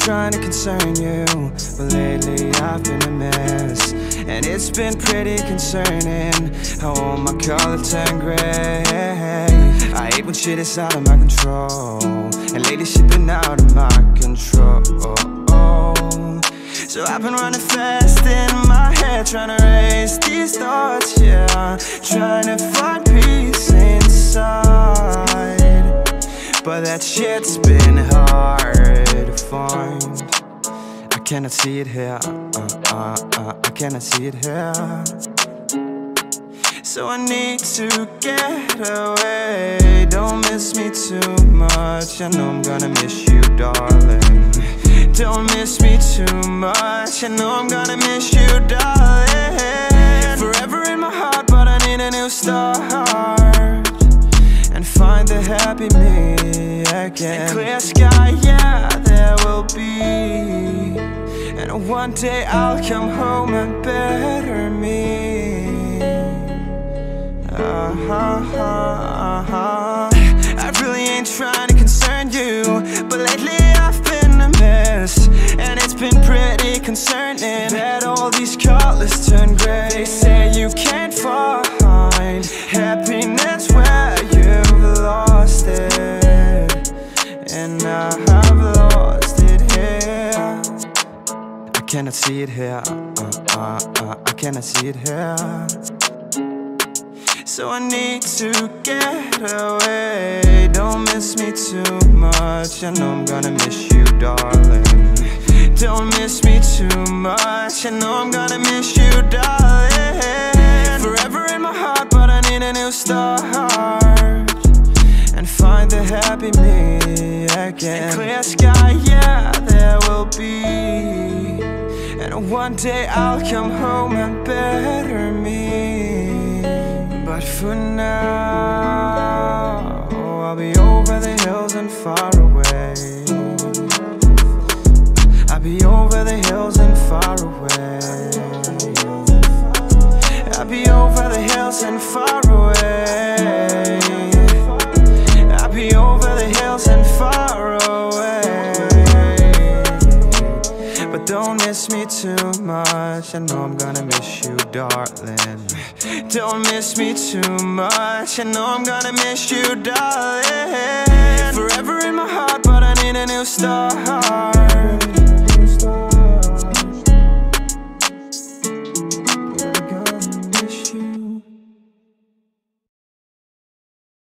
trying to concern you, but lately I've been a mess, and it's been pretty concerning how all my color turned gray. I hate when shit is out of my control, and lately shit been out of my control. So I've been running fast in my head, trying to erase these thoughts, yeah, trying to find peace inside, but that shit's been hard to find. I cannot see it here, I cannot see it here. So I need to get away. Don't miss me too much, I know I'm gonna miss you, darling. Don't miss me too much, I know I'm gonna miss you, darling. Forever in my heart, but I need a new start, and find the happy me again. And clear sky, yeah, there will be, and one day I'll come home and better me. I really ain't trying to concern you, but lately I've been a mess, and it's been pretty concerning that all these colors turn gray. They say you can't find happiness where you've lost it, and I've lost it here. I cannot see it here, I cannot see it here. So I need to get away. Don't miss me too much, I know I'm gonna miss you, darling. Don't miss me too much, I know I'm gonna miss you, darling. Forever in my heart, but I need a new start, and find the happy me again. And clear sky, yeah, there will be, and one day I'll come home and better me. But for now, I'll be over the hills and far away. I'll be over the hills and far away. I'll be over the hills and far away. I'll be over the hills and far away. But don't miss me too much, I know I'm gonna miss you, darling. Don't miss me too much, I know I'm gonna miss you, darling. Forever in my heart, but I need a new start,